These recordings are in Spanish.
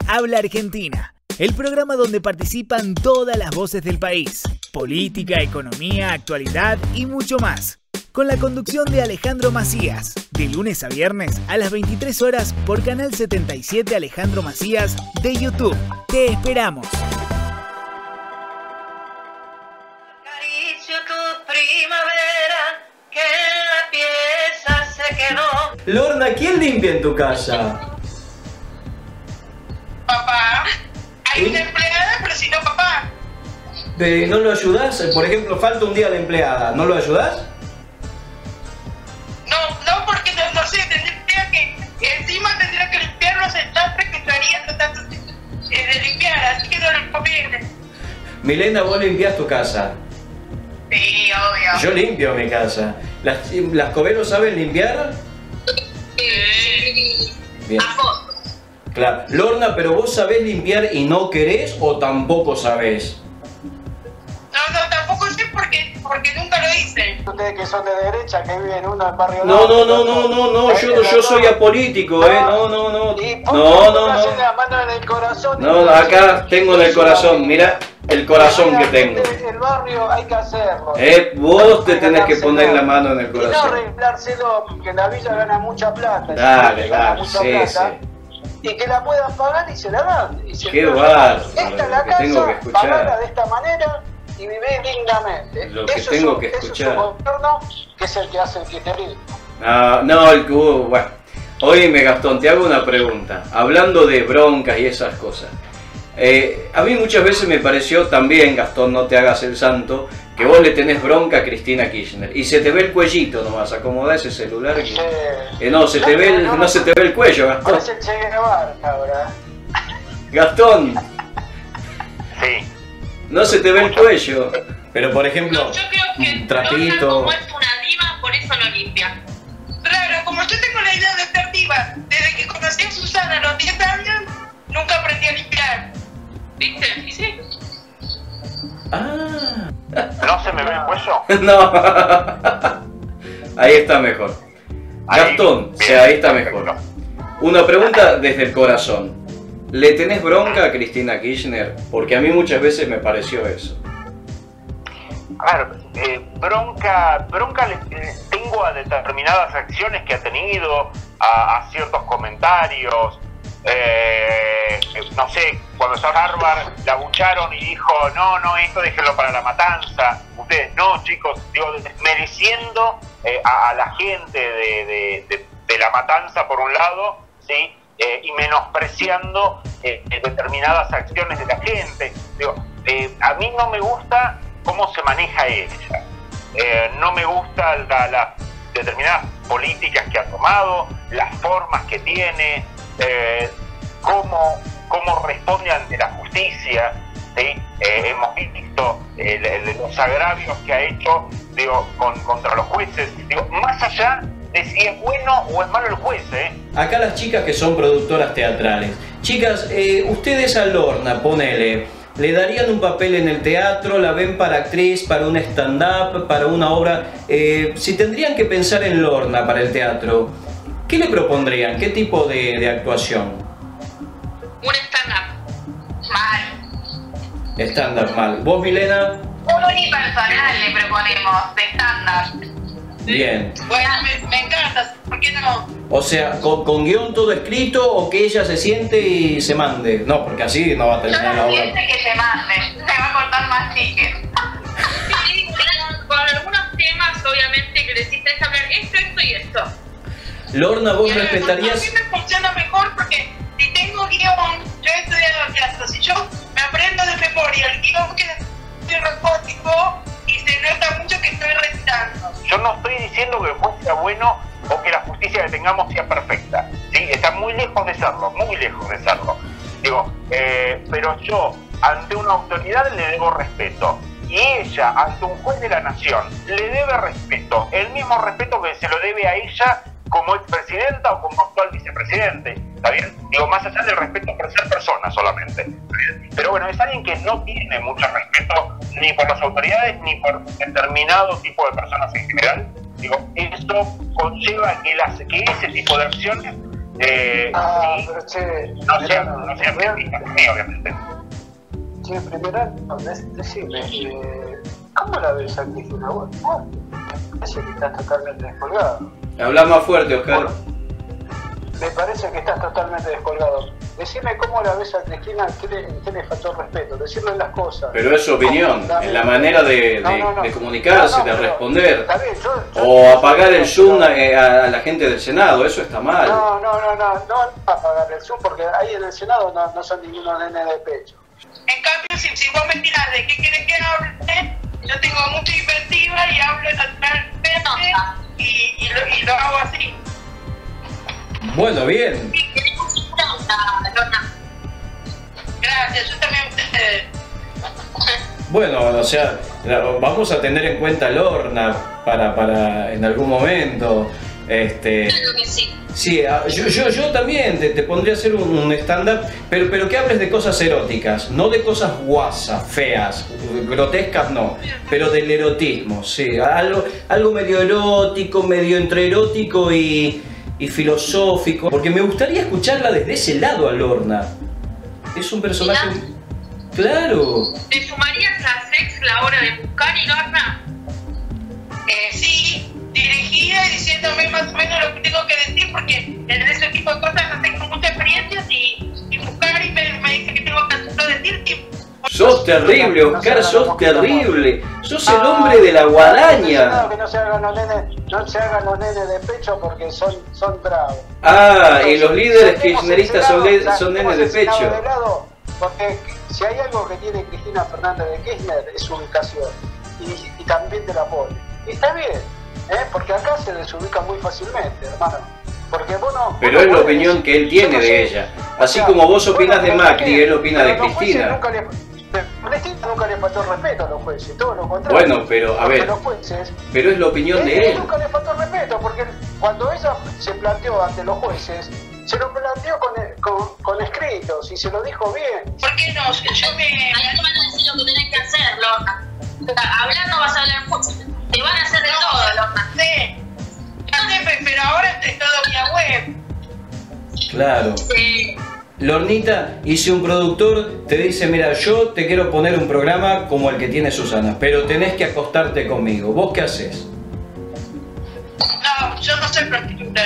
Habla Argentina, el programa donde participan todas las voces del país. Política, economía, actualidad y mucho más. Con la conducción de Alejandro Macías, de lunes a viernes a las 23 horas por Canal 77 Alejandro Macías de YouTube. Te esperamos. Acaricio tu primavera, que en la pieza se quedó. Lorna, ¿quién limpia en tu casa? Papá, hay una empleada, pero si no papá. ¿No lo ayudás? Por ejemplo, falta un día la empleada, ¿no lo ayudás? No, porque no sé, tendría que, encima tendría que limpiar los entastres que estaría tratando de limpiar, así que no lo conviene. Milena, vos limpiás tu casa. Sí, obvio. Yo limpio mi casa. ¿Las Coberos saben limpiar? Sí. Bien. A fondo. Claro. Lorna, ¿pero vos sabés limpiar y no querés o tampoco sabés? No, tampoco sé porque nunca lo hice. Ustedes que son de derecha, que viven uno en barrio No, yo soy apolítico, no. Y la mano en el corazón. No, acá tengo en el corazón, mira el corazón que tengo. El barrio hay que hacerlo. Vos te tenés que poner la mano en el corazón. Y no arreglárselo, porque la villa gana mucha plata. Dale, sí. Y que la puedan pagar y se la dan. Qué bárbaro, esta es la que tengo que casa, escuchar. pagarla de esta manera y vivir dignamente. Lo que tengo que escuchar. Eso es un gobierno que es el que hace el kirchnerismo. Bueno. Oíme, Gastón, te hago una pregunta. Hablando de broncas y esas cosas. A mí muchas veces me pareció también, Gastón, no te hagas el santo, que vos le tenés bronca a Cristina Kirchner. Y se te ve el cuellito nomás, acomodá ese celular. No se te ve el cuello, Gastón. Parece el Che Guevara ahora. Gastón. Sí. No se te ve el cuello. Pero por ejemplo, No, yo creo que un trapito. Lorna, como es una diva, por eso no limpia. Claro, como yo tengo la idea de ser diva, desde que conocí a Susana a los 10 años, nunca aprendí a limpiar. ¿Viste? ¿Y sí? Ah. ¿No se me ve el cuello? No. Ahí está mejor. Gastón, ahí está mejor. Una pregunta desde el corazón. ¿Le tenés bronca a Cristina Kirchner? Porque a mí muchas veces me pareció eso. A ver, bronca tengo a determinadas acciones que ha tenido, a ciertos comentarios. No sé, cuando estaba en Harvard la bucharon y dijo, no, esto déjenlo para la matanza. Ustedes no, chicos, digo, desmereciendo a la gente de la matanza por un lado, ¿sí? Y menospreciando determinadas acciones de la gente. Digo, a mí no me gusta cómo se maneja ella. No me gusta las determinadas políticas que ha tomado, las formas que tiene, cómo responde ante la justicia, ¿sí? Hemos visto los agravios que ha hecho, digo, contra los jueces, digo, más allá de si es bueno o es malo el juez, Acá las chicas que son productoras teatrales. Chicas, ustedes a Lorna, ponele, ¿le darían un papel en el teatro? ¿La ven para actriz, para un stand-up, para una obra? Si tendrían que pensar en Lorna para el teatro, ¿qué le propondrían? ¿Qué tipo de actuación? Un stand-up. Mal. Stand-up mal. ¿Vos, Milena? Un unipersonal le proponemos, de stand-up. Bien. Bueno, me encanta, ¿por qué no? O sea, ¿con guión todo escrito o que ella se siente y se mande? No, porque así no va a terminar la obra. Siente que se mande, se va a cortar más chiques. Sí, con algunos temas, obviamente, que les interesa hablar esto y esto. Lorna, ¿vos A respetarías? mí me funciona mejor porque si tengo guión, yo he estudiado teatro, si yo me aprendo de memoria el guión que es robótico y se nota mucho que estoy recitando. Yo no estoy diciendo que el juez sea bueno o que la justicia que tengamos sea perfecta, ¿sí? Está muy lejos de serlo, muy lejos de serlo. Digo, pero yo ante una autoridad le debo respeto y ella ante un juez de la nación le debe respeto, el mismo respeto que se lo debe a ella como expresidenta o como actual vicepresidente, ¿está bien? Digo, más allá del respeto por ser persona solamente. Pero bueno, es alguien que no tiene mucho respeto ni por las autoridades ni por determinado tipo de personas en general. Digo, esto conlleva que ese tipo de acciones Sí, pero che, no sé argentino, sí, obviamente. che, primero, decime, ¿cómo la ves a Cristina? Vos, me parece que estás totalmente descolgado. Habla más fuerte, Oscar. Me parece que estás totalmente descolgado. Decime cómo la ves a Cristina, qué le faltó respeto, decirle las cosas. Pero es su opinión, es la manera de comunicarse, de responder. Está bien, O apagar el Zoom a la gente del Senado, eso está mal. No apagar el Zoom porque ahí en el Senado no son ningunos nenes de pecho. En cambio, si vos me tirás de qué querés que hable, yo tengo mucha inventiva y hablo naturalmente y lo hago así. Bueno, bien. Gracias, yo también ustedes. Bueno, o sea, vamos a tener en cuenta a Lorna para en algún momento. Claro que sí. Sí, yo también te pondría a hacer un stand-up, pero que hables de cosas eróticas, no de cosas guasas, feas, grotescas no, pero del erotismo, sí, algo medio erótico, medio entre erótico y filosófico, porque me gustaría escucharla desde ese lado a Lorna. Es un personaje... ¿Mirá? Claro. ¿Te sumarías a Sex la hora de buscar y Lorna? Sí, dirigida y diciéndome más o menos lo que tengo que decir, porque en ese tipo de cosas no tengo mucha experiencia y buscar y me dice que tengo que decir que... Sos terrible, Oscar, sos terrible. Sos el hombre de la guadaña. Que no se hagan los nenes de pecho porque son bravos. Ah, y los líderes kirchneristas son nenes de pecho. Porque si hay algo que tiene Cristina Fernández de Kirchner es su ubicación y también de la poli. Y está bien, porque acá se desubica muy fácilmente, hermano. Porque vos no, pero es la opinión que él tiene de ella. Así como vos opinas de Macri, él opina de Cristina. Cristina nunca le faltó respeto a los jueces, todo lo contrario. Bueno, pero a ver, pero es la opinión de él. Nunca le faltó respeto, porque cuando ella se planteó ante los jueces, se lo planteó con escritos y se lo dijo bien. ¿Por qué no? Ahí te van a decir lo que tenés que hacer, Lorna. Hablando vas a hablar mucho. Te van a hacer de todo, Lorna. Sí. Pero ahora es todo vía web. Claro. Sí. Lornita, y si un productor te dice, mira, yo te quiero poner un programa como el que tiene Susana, pero tenés que acostarte conmigo, ¿vos qué haces? No, yo no soy prostituta.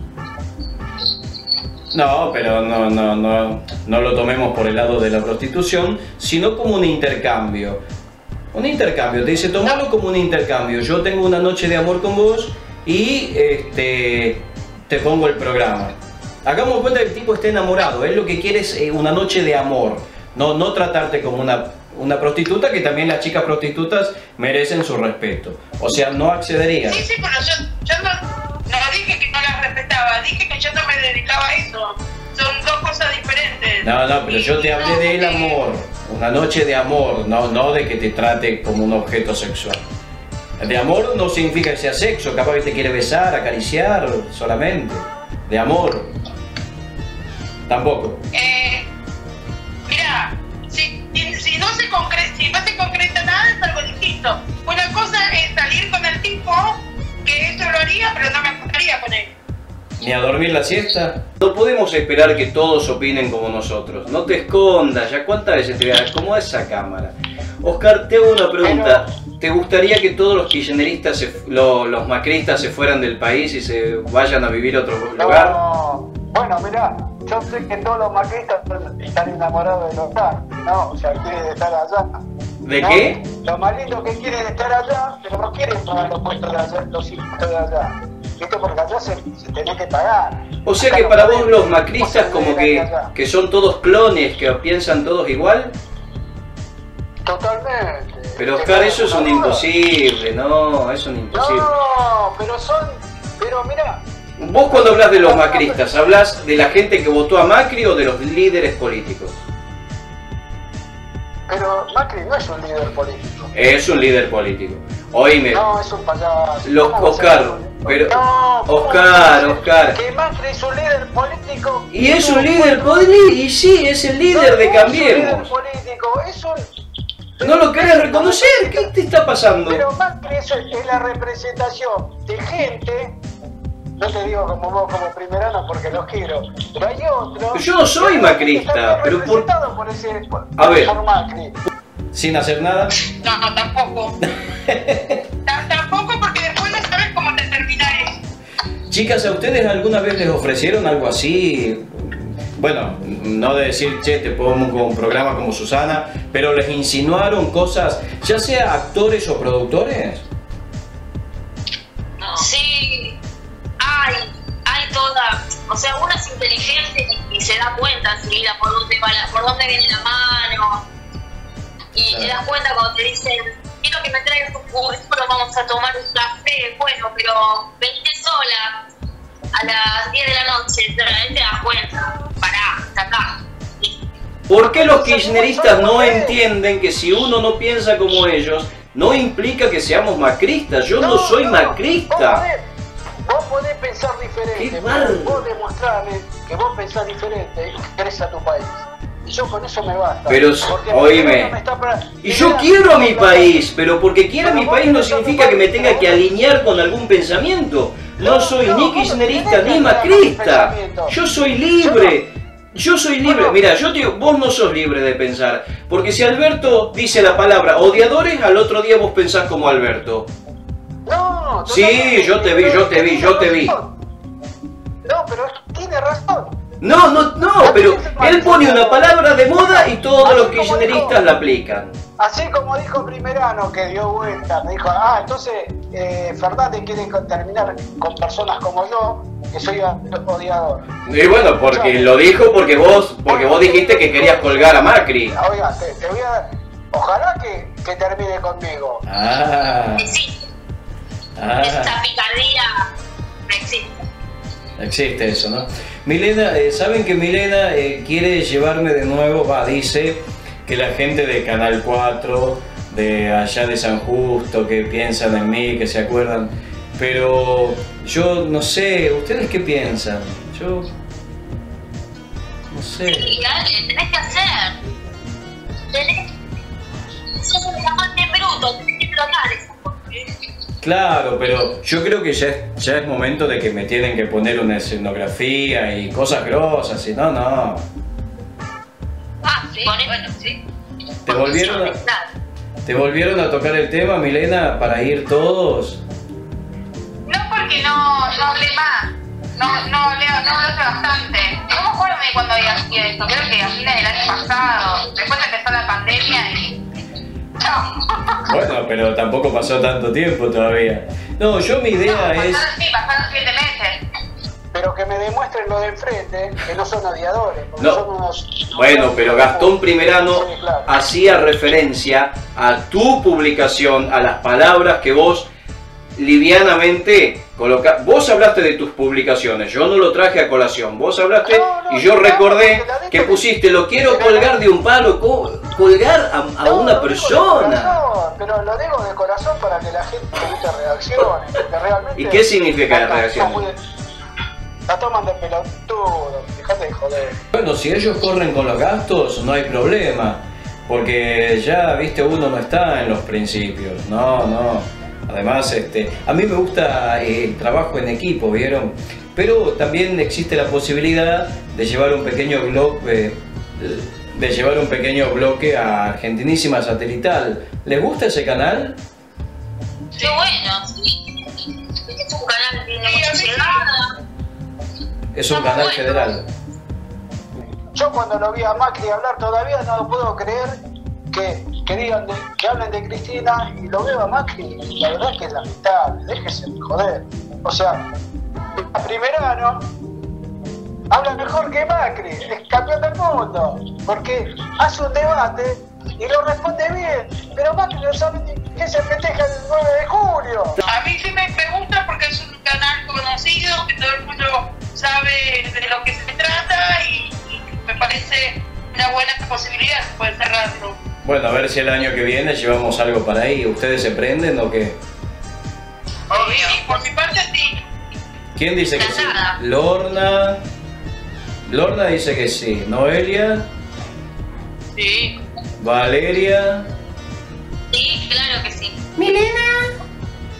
No, pero no lo tomemos por el lado de la prostitución, sino como un intercambio. Un intercambio, te dice, tomalo como un intercambio. Yo tengo una noche de amor con vos y te pongo el programa. Hagamos cuenta que el tipo está enamorado, él lo que quiere es una noche de amor, no tratarte como una prostituta, que también las chicas prostitutas merecen su respeto. O sea, no accedería. Sí, pero yo no dije que no las respetaba, dije que yo no me dedicaba a eso. Son dos cosas diferentes. No, pero yo te hablé del amor, una noche de amor, no de que te trate como un objeto sexual. De amor no significa que sea sexo, capaz que te quiere besar, acariciar solamente. De amor. Tampoco. Mira, si no se concreta nada es algo distinto. Una cosa es salir con el tipo, que eso lo haría, pero no me acostaría con él. ¿Ni a dormir la siesta? No podemos esperar que todos opinen como nosotros. No te escondas, ya cuántas veces te voy a como esa cámara. Oscar, te hago una pregunta. ¿Te gustaría que todos los kirchneristas, los macristas se fueran del país y se vayan a vivir a otro lugar? No. Bueno, mirá, yo sé que todos los macristas están enamorados de los tanques, ¿no? O sea, quieren estar allá. ¿De ¿no? qué? Los malditos que quieren estar allá, pero no quieren pagar los puestos de allá, los impuestos de allá. ¿Viste? Porque allá se tiene que pagar. O sea que para vos los macristas como que son todos clones, que piensan todos igual. Totalmente. Pero Oscar, eso es un imposible, no, es un imposible. No, pero mira. Vos cuando hablas de los macristas, ¿hablas de la gente que votó a Macri o de los líderes políticos? Pero Macri no es un líder político. Es un líder político. Oíme. No, es un payaso. Oscar, pero... No, Oscar. Que Macri es un líder político. Y es un líder político, y sí, es el líder de Cambiemos. Es un líder político, es un... ¿No lo querés reconocer? ¿Qué te está pasando? Pero Macri es la representación de gente no te digo como vos, como primerano, porque los quiero, pero hay otros... Yo no soy macrista, pero por... A ver, por Macri. sin hacer nada. No, tampoco. Tampoco, porque después no sabes cómo te termina eso. Chicas, ¿a ustedes alguna vez les ofrecieron algo así? Bueno, no de decir, che, te pongo un programa como Susana, pero les insinuaron cosas, ya sea actores o productores. No. Sí, hay toda, o sea, uno es inteligente y se da cuenta enseguida por dónde viene la mano. Y te das cuenta cuando te dicen, quiero que me traigas un currículum, vamos a tomar un café, bueno, pero venite sola a las 10 de la noche, te das cuenta, pará, está acá. ¿Por qué los kirchneristas no entienden que si uno no piensa como ellos, no implica que seamos macristas? Yo no soy macrista. Vos podés pensar diferente, Qué mal. vos demostrarme que vos pensás diferente y querés a tu país. Y yo con eso me basta. Pero, Porque oíme, y yo quiero a mi país, pero porque quiera mi país no significa que me tenga que alinear con algún pensamiento. No soy ni kirchnerista ni macrista. Yo soy libre. Yo soy libre. Mira, yo te digo, vos no sos libre de pensar. Porque si Alberto dice la palabra odiadores, al otro día vos pensás como Alberto. No, Sí, yo te vi. No, pero tiene razón. No, pero él pone una palabra de moda y todos los kirchneristas la aplican. Así como dijo Primerano, que dio vuelta, me dijo, entonces Fernández quiere terminar con personas como yo, que soy odiador. Y bueno, porque lo dijo porque vos dijiste que querías colgar a Macri. Oiga, te voy a dar, ojalá que termine conmigo. Sí, esa picardía no existe. Existe eso, ¿no? Milena, ¿saben que Milena quiere llevarme de nuevo? Dice que la gente de Canal 4, de allá de San Justo, que piensan en mí, que se acuerdan. Pero yo no sé, ¿ustedes qué piensan? Yo no sé. Sí, dale, tenés que hacer. Sos un diamante bruto, tenés que explotar eso. Claro, pero yo creo que ya es momento de que me tienen que poner una escenografía y cosas grosas, y no. Sí, bueno, sí. ¿Te volvieron a tocar el tema, Milena, para ir todos? No, porque no hablé más. No hablé bastante. No me acuerdo de cuando hacía esto. Creo que a fines del año pasado. Después empezó la pandemia y... Chao. Bueno, pero tampoco pasó tanto tiempo todavía. No, mi idea es... Pasaron 7 meses. Pero que me demuestren lo de enfrente, que no son odiadores. No. Son unos... Bueno, pero Gastón Primerano Sí, claro. hacía referencia a tu publicación, a las palabras que vos livianamente colocás. Vos hablaste de tus publicaciones, yo no lo traje a colación. Vos hablaste y yo recordé que pusiste, lo quiero colgar de un palo, colgar a una persona. Pero lo digo de corazón para que la gente reaccione. Porque realmente ¿Y qué significa la reacción? La toman de pelotudo, dejate de joder. Bueno, si ellos corren con los gastos, no hay problema. Porque ya, viste, uno no está en los principios. No. Además, a mí me gusta el trabajo en equipo, ¿vieron? Pero también existe la posibilidad de llevar un pequeño bloque a Argentinísima Satelital. ¿Les gusta ese canal? Qué bueno, sí. Es un canal que tiene mucha llegada. Es un canal federal. Yo cuando lo vi a Macri hablar todavía no puedo creer que hablen de Cristina y lo veo a Macri. La verdad que es lamentable, déjese de joder. O sea, Primerano habla mejor que Macri, es campeón del mundo, porque hace un debate y lo responde bien, pero Macri no sabe ni qué se festeja el 9 de julio. A mí sí me gusta porque es un canal conocido, que todo el mundo sabe de lo que se trata y me parece una buena posibilidad poder cerrarlo. Bueno, a ver si el año que viene llevamos algo para ahí. ¿Ustedes se prenden o qué? Obvio. Sí, por mi parte sí. ¿Quién dice que sí? Lorna dice que sí. Noelia. Sí. Valeria. Sí, claro que sí. Milena.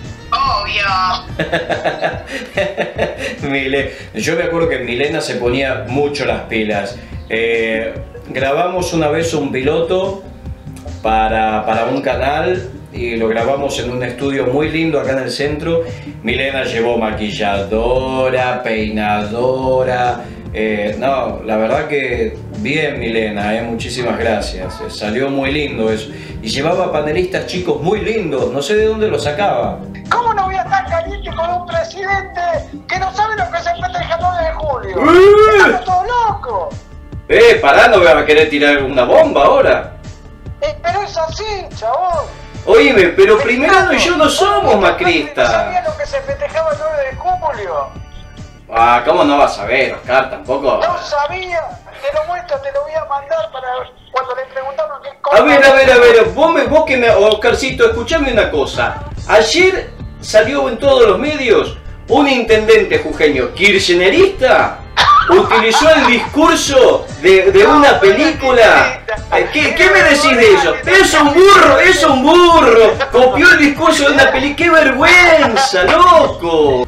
obvio. Yo me acuerdo que Milena se ponía mucho las pilas. Grabamos una vez un piloto para un canal y lo grabamos en un estudio muy lindo acá en el centro. Milena llevó maquilladora, peinadora. No, la verdad que bien, Milena, muchísimas gracias. Salió muy lindo eso. Y llevaba panelistas chicos muy lindos, no sé de dónde los sacaba. ¿Cómo no voy a estar caliente con un presidente que no sabe lo que se festeja el 9 de julio? ¡Estamos todos locos! Pará, no me va a querer tirar una bomba ahora. Pero es así, chabón. Oíme, pero Primerano y yo no somos macristas. ¿No sabía lo que se festejaba el 9 de julio? Ah, ¿cómo no vas a ver, Oscar? Tampoco. No sabía. Te lo muestro, te lo voy a mandar para cuando le preguntaron qué cosa. A ver, vos que me... Oscarcito, escuchame una cosa. Ayer salió en todos los medios un intendente jujeño kirchnerista, utilizó el discurso de una película. ¿Qué me decís de eso? Es un burro, copió el discurso de una película. ¡Qué vergüenza, loco!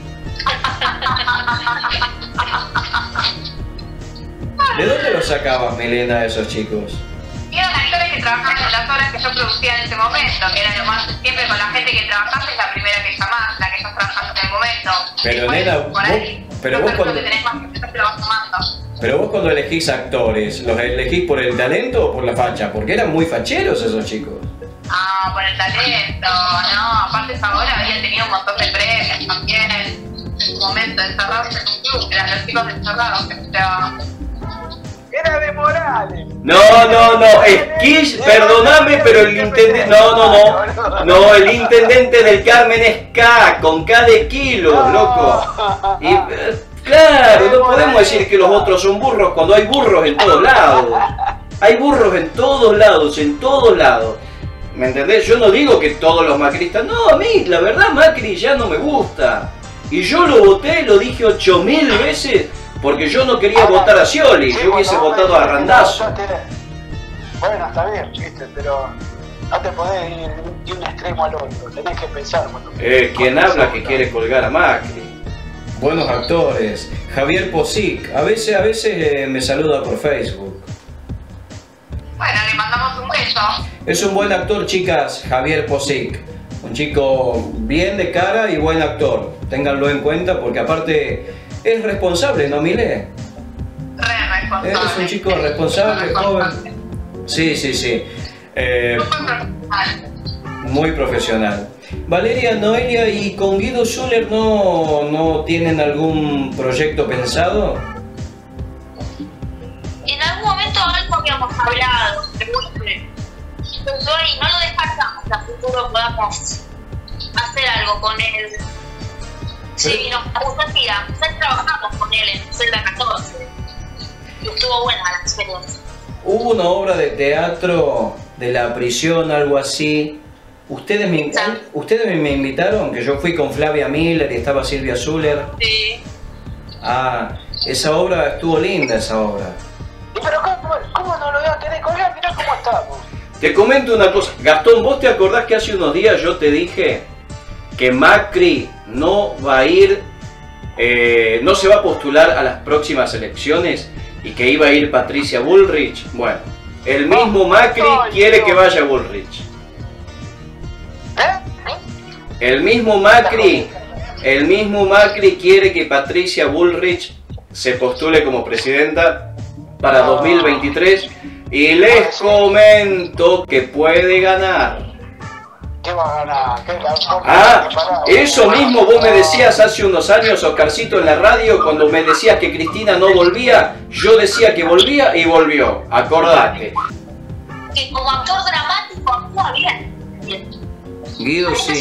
¿De dónde los sacabas, Milena, esos chicos? Eran actores que trabajaban en las horas que yo producía en ese momento, que era lo más, siempre con la gente que trabajás es la primera que llamás, la que estás trabajando en el momento. Pero después, nena, por ahí, pero vos cuando... que tenés más que te lo vas tomando. Pero vos cuando elegís actores, ¿los elegís por el talento o por la facha? Porque eran muy facheros esos chicos. Ah, por el talento, no, aparte ahora habían tenido un montón de premios también, en su momento encerrados en un club, eran los chicos encerrados que se Era de Morales. No, Esquish, perdóname, pero el intendente... No, el intendente del Carmen es K, con K de kilo, loco. Y, claro, no podemos decir que los otros son burros cuando hay burros en todos lados. Hay burros en todos lados, ¿me entendés? Yo no digo que todos los macristas... No, a mí, la verdad, Macri ya no me gusta. Y yo lo voté, lo dije 8000 veces... Porque yo no quería votar a Scioli, yo hubiese votado a Randazzo. Bueno, está bien, viste, pero no te podés ir de un extremo al otro, tenés que pensar. Quien habla que quiere colgar a Macri. Buenos actores. Javier Posic, a veces me saluda por Facebook. Bueno, le mandamos un beso. Es un buen actor, chicas, Javier Posic. Un chico bien de cara y buen actor. Ténganlo en cuenta porque aparte... Es responsable, ¿no, Milé? Responsable. Es un chico responsable, joven. Sí. Muy profesional. Valeria, Noelia, ¿y con Guido Zuller no tienen algún proyecto pensado? En algún momento algo habíamos hablado, pero y no lo descartamos, a futuro podamos hacer algo con él. Sí, nos gustaría. Ya trabajamos con él en Celda 14 y estuvo buena la experiencia. Hubo una obra de teatro de la prisión, algo así. ¿Ustedes me invitaron? Que yo fui con Flavia Miller y estaba Silvia Zuller. Sí. Ah, esa obra estuvo linda, esa obra. Pero ¿cómo no lo voy a querer colgar? Mirá cómo estamos. Te comento una cosa. Gastón, ¿vos te acordás que hace unos días yo te dije que Macri no va a ir, no se va a postular a las próximas elecciones y que iba a ir Patricia Bullrich? Bueno, el mismo Macri quiere que vaya Bullrich. El mismo Macri quiere que Patricia Bullrich se postule como presidenta para 2023 y les comento que puede ganar. ¿Qué va a ganar? Eso mismo vos me decías hace unos años, Oscarcito, en la radio, cuando me decías que Cristina no volvía, yo decía que volvía y volvió, acordate. Que como actor dramático actúa bien. Guido sí.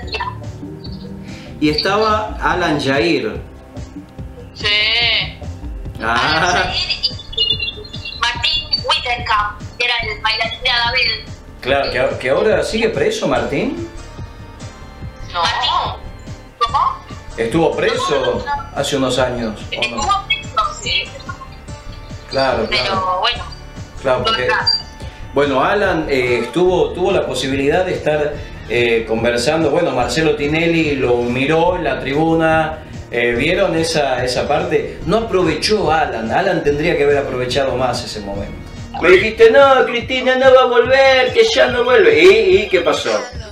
Y estaba Alan Jair. Sí. Ah. Alan Jair y Martín Whittenkamp, que era el bailarín de Adabel. Claro, que ahora sigue preso Martín. No. ¿Martín? ¿Cómo? Estuvo preso hace unos años. Estuvo preso, sí. Claro. Pero bueno. Claro, porque... Bueno, Alan tuvo la posibilidad de estar conversando. Bueno, Marcelo Tinelli lo miró en la tribuna. ¿Vieron esa parte? No aprovechó Alan tendría que haber aprovechado más ese momento. Me dijiste, no, Cristina no va a volver, que ya no vuelve. ¿Y qué pasó?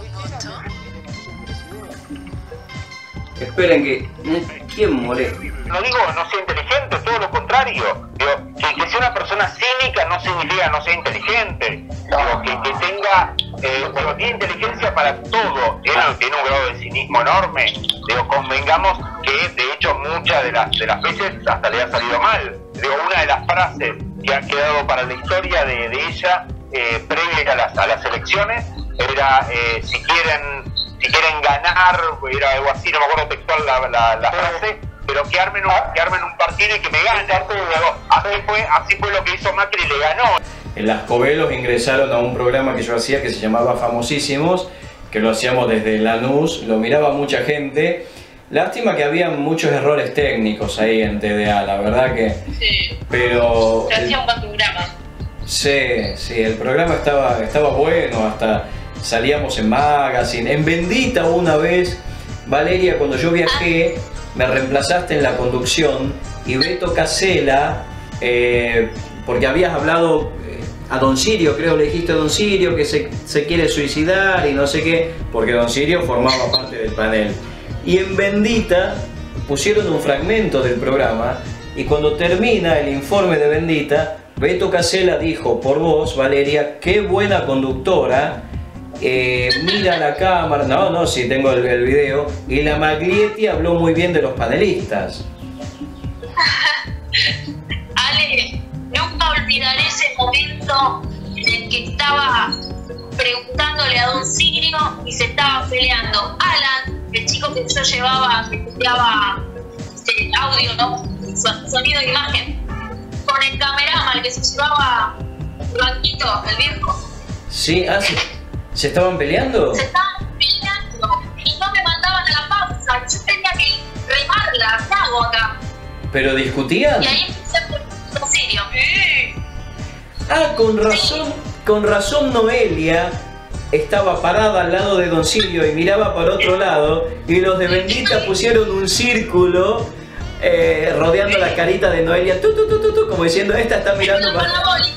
Esperen que... ¿Quién molesta? No digo no sea inteligente, todo lo contrario. Digo, que sea una persona cínica no significa no sea inteligente. Digo, que tenga... tiene inteligencia para todo. Tiene un grado de cinismo enorme. Digo, convengamos que de hecho muchas de las veces hasta le ha salido mal. Digo, una de las frases que ha quedado para la historia de ella previa a las elecciones era si quieren ganar, era algo así, no me acuerdo textual la frase, pero que armen un partido y que me ganen. Así fue lo que hizo Macri y le ganó. En Las Cobelos ingresaron a un programa que yo hacía que se llamaba Famosísimos, que lo hacíamos desde Lanús, lo miraba mucha gente. Lástima que había muchos errores técnicos ahí en TDA, la verdad que... Sí. Pero... Se hacía un buen programa. Sí, el programa estaba bueno, hasta salíamos en Magazine. En Bendita una vez, Valeria, cuando yo viajé, me reemplazaste en la conducción y Beto Casella, porque habías hablado a Don Sirio, creo le dijiste a Don Sirio que se quiere suicidar y no sé qué, porque Don Sirio formaba parte del panel. Y en Bendita pusieron un fragmento del programa y cuando termina el informe de Bendita, Beto Casella dijo por vos, Valeria, qué buena conductora, mira la cámara, no, sí tengo el video, y la Maglietti habló muy bien de los panelistas. Ale, nunca olvidaré ese momento en el que estaba preguntándole a Don Sirio y se estaba peleando Alan, el chico que yo llevaba, que estudiaba audio, ¿no? Sonido e imagen, con el cameraman, el que se llevaba Blanquito, el viejo. Sí, ¿se estaban peleando? Se estaban peleando y no me mandaban a la pausa. Yo tenía que remarla, ¿qué hago acá? ¿Pero discutían? Y ahí empecé a preguntar en serio. Con razón Noelia estaba parada al lado de Don Sirio y miraba para otro lado y los de Bendita pusieron un círculo rodeando la carita de Noelia, como diciendo, esta está mirando para...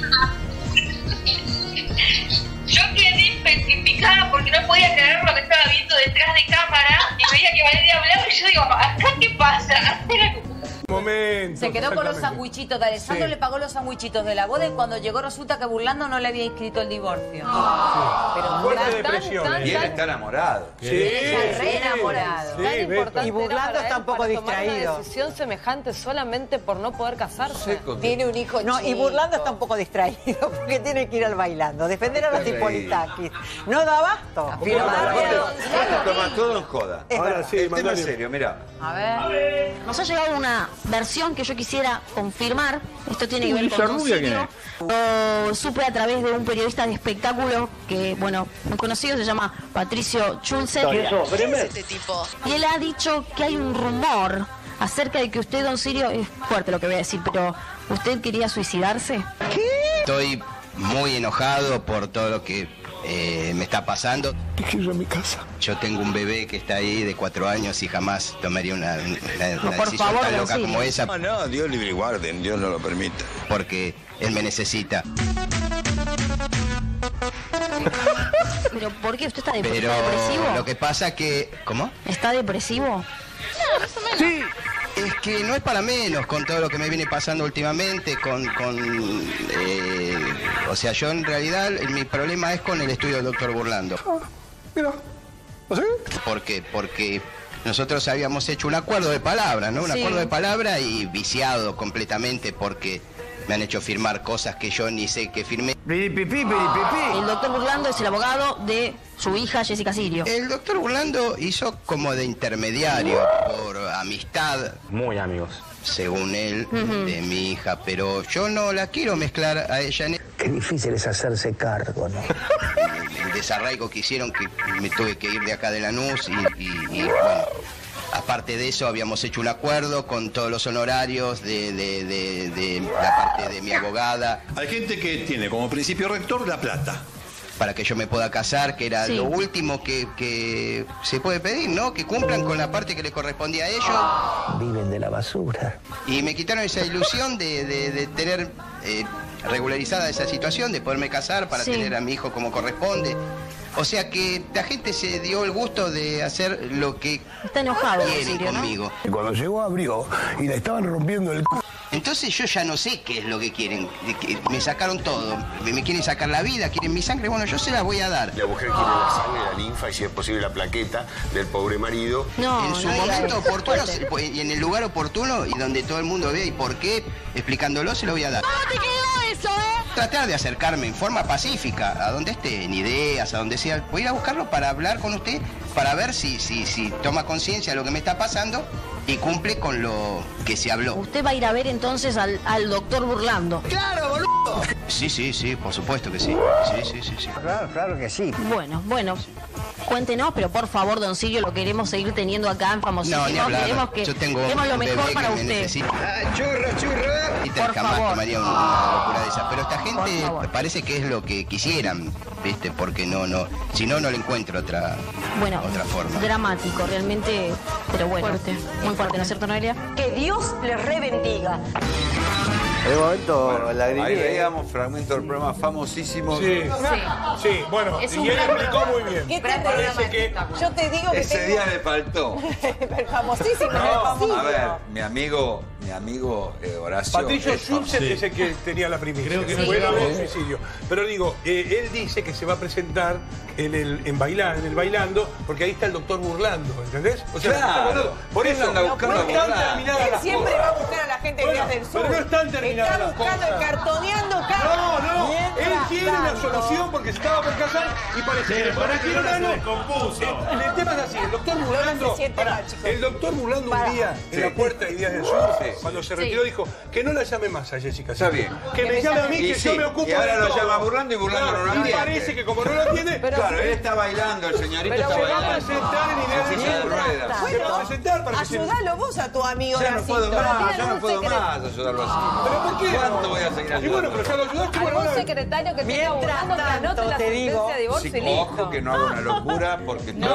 Yo quedé petrificada porque no podía creer lo que estaba viendo detrás de cámara y veía que Valeria hablaba y yo digo, ¿acá qué pasa? Momento, se quedó con los sandwichitos de Alessandro, sí. Le pagó los sandwichitos de la boda y cuando llegó resulta que Burlando no le había inscrito el divorcio. Pero fuerte depresión. Y él está enamorado. Sí, está re enamorado. Sí, y Burlando está un poco distraído. Una decisión semejante solamente por no poder casarse. Tiene un hijo chico. No, y Burlando está un poco distraído porque tiene que ir al bailando, defender a los Hipolitakis. No da abasto. Toma todo en joda. Ahora sí, el tema es serio, mirá. A ver. Nos ha llegado una versión que yo quisiera confirmar. Esto tiene que ver con Don Sirio. Lo supe a través de un periodista de espectáculo que, bueno, muy conocido, se llama Patricio Schulze. ¿Quién es este tipo? Y él ha dicho que hay un rumor acerca de que usted, Don Sirio, es fuerte lo que voy a decir, pero ¿usted quería suicidarse? ¿Qué? Estoy muy enojado por todo lo que me está pasando. Déjelo en mi casa. Yo tengo un bebé que está ahí de 4 años y jamás tomaría una decisión tan loca como esa. No, Dios libre y guarden, Dios no lo permite. Porque él me necesita. ¿Pero por qué? ¿Usted está depresivo? Lo que pasa que... ¿Cómo? ¿Está depresivo? No, más o menos. Sí. Es que no es para menos con todo lo que me viene pasando últimamente, o sea, yo en realidad mi problema es con el estudio del doctor Burlando. Mira, ¿o sí? ¿Por qué? Porque nosotros habíamos hecho un acuerdo de palabra, ¿no? Un acuerdo de palabra y viciado completamente porque me han hecho firmar cosas que yo ni sé que firmé. El doctor Burlando es el abogado de su hija Jessica Sirio. El doctor Burlando hizo como de intermediario por amistad. Muy amigos. Según él, de mi hija, pero yo no la quiero mezclar a ella en... Qué difícil es hacerse cargo, ¿no? El desarraigo que hicieron, que me tuve que ir de acá de Lanús y bueno... Aparte de eso, habíamos hecho un acuerdo con todos los honorarios de la parte de mi abogada. Hay gente que tiene como principio rector la plata. para que yo me pueda casar, que era lo último que se puede pedir, ¿no? Que cumplan con la parte que les correspondía a ellos. Viven de la basura. Y me quitaron esa ilusión de tener regularizada esa situación, de poderme casar para tener a mi hijo como corresponde. O sea que la gente se dio el gusto de hacer lo que está enojado, quieren conmigo. Y cuando llegó abrió y le estaban rompiendo el c***. Entonces yo ya no sé qué es lo que quieren. Me sacaron todo. Me quieren sacar la vida, quieren mi sangre. Bueno, yo se la voy a dar. La mujer quiere la sangre, la linfa y si es posible la plaqueta del pobre marido. En su momento oportuno y en el lugar oportuno y donde todo el mundo vea y por qué, explicándolo, se lo voy a dar. ¿Cómo te quedó eso, Tratar de acercarme en forma pacífica a donde esté, en ideas, a donde sea. Voy a ir a buscarlo para hablar con usted, para ver si toma conciencia de lo que me está pasando y cumple con lo que se habló. Usted va a ir a ver entonces al doctor Burlando. ¡Claro, boludo! Sí, por supuesto que sí. Sí. Claro que sí. Bueno. Cuéntenos, pero por favor, don Silvio, lo queremos seguir teniendo acá en Famosísimo. No, ni hablar. Yo tengo queremos lo un bebé mejor que para me usted. necesita. ¡Churra! Y jamás tomaría una locura de esa. Pero esta gente parece que es lo que quisieran, ¿viste? Porque si no le encuentro otra forma. Dramático, realmente, pero bueno. Muy fuerte, ¿no es cierto, Noelia? Que Dios les rebendiga. En un momento, ahí veíamos fragmentos del programa famosísimo. Sí, bueno, Es y un él gran explicó programa. muy bien. ¿Qué te Parece que Yo te digo que ese día le faltó. famosísimo, A ver, mi amigo Horacio. Patricio es Schulze famoso. es el que tenía la primicia. Creo que no fue el llegamos. homicidio. Pero digo, él dice que se va a presentar en el Bailando, porque ahí está el doctor Burlando, ¿entendés? O sea, Claro. por eso Él anda buscando no a están Burlando. terminadas Él las siempre cosas. va a buscar a la gente de Días del Sur. Pero no están terminadas Está las buscando, cosas. cartoneando No, él tiene una tanto. solución porque se estaba por casar y parece que para que no se no. descompuso. El tema es así, el doctor Burlando, el doctor Burlando un día en la puerta de Días del Sur, cuando se retiró dijo que no la llame más a Jessica. Está bien. Que me llame a mí, Y que sí, yo me ocupo y ahora de lo todo. llama Burlando y Burlando no lo Y atiende. parece que como no lo atiende, Claro, él está bailando, el señorito está se va a bailando. presentar en Ideas del En silla de Sur. ruedas. Se va a presentar para que se... Ayúdalo vos a tu amigo Ya no puedo Horacito. más, ya no puedo más ayudarlo así. ¿Pero por qué? ¿Cuánto voy a seguir Y ayudando? bueno, pero ya lo ayudaste, bueno, Algún ahora... secretario que tenga Mientras Burlando que anote tanto, la te digo, sentencia de divorcio y listo. Ojo que no haga una locura porque todo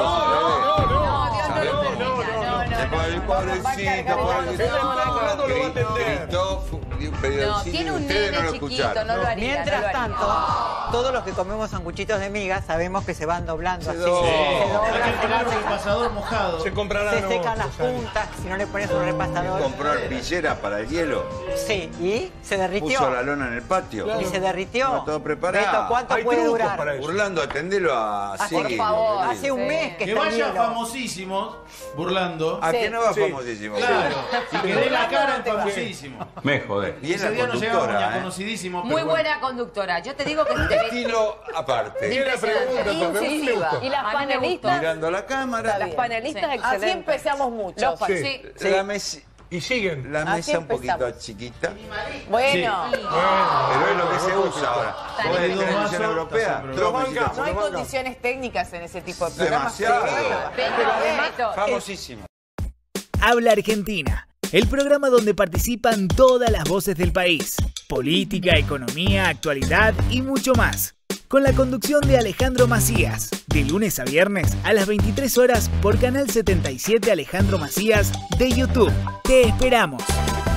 el pobrecito, Burlando lo va a atender. gritó, dio un pedido de No, auxilio tiene y un ustedes no nene lo chiquito, escucharon. no lo haría. Mientras no lo haría. tanto, todos los que comemos sanguchitos de miga sabemos que se van doblando así. doblan. Se doblan, Hay que se poner van, un repasador mojado. Se comprarán se secan las otros, puntas, si no le pones un repasador. Compró arpillera para el hielo, Sí, y se derritió. puso la lona en el patio. Y se derritió. Estaba todo preparado. Beto, ¿cuánto Hay puede trucos durar? para eso. Burlando, atendelo a Hace, Sigui. hace un mes que Que está el vaya hielo. famosísimos, Burlando. ¿A qué no va Sí. famosísimo? Claro, y que dé la cara en famosísimo. Me jode. Bien Ese la día no llegamos ni a conductora, conocidísimo. Muy pero buena conductora. Yo te digo que Un te estilo aparte. Bien la pregunta, también. A mí me gustó. Y las A mí me panelistas, Mirando a la cámara. las panelistas Sí. excelentes. Así empezamos muchos. Sí. Y siguen. La Así mesa un poquito empezamos. chiquita. Bueno, Pero es lo que se usa ahora. Está Vos de bien. televisión europea, Lo dos bancamos. mesitas no hay Pero condiciones técnicas en ese tipo de programas. Demasiado. Beto, famosísimo. Habla Argentina, el programa donde participan todas las voces del país. Política, economía, actualidad y mucho más. Con la conducción de Alejandro Macías, de lunes a viernes a las 23 horas por Canal 77 Alejandro Macías de YouTube. Te esperamos.